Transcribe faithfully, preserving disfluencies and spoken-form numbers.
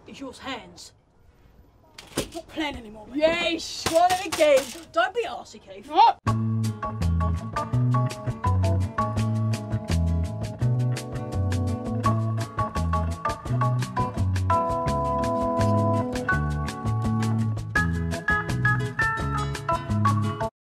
is yours hands. Not playing anymore, mate. Yes, one of the game. Don't be arsey, Keith. What?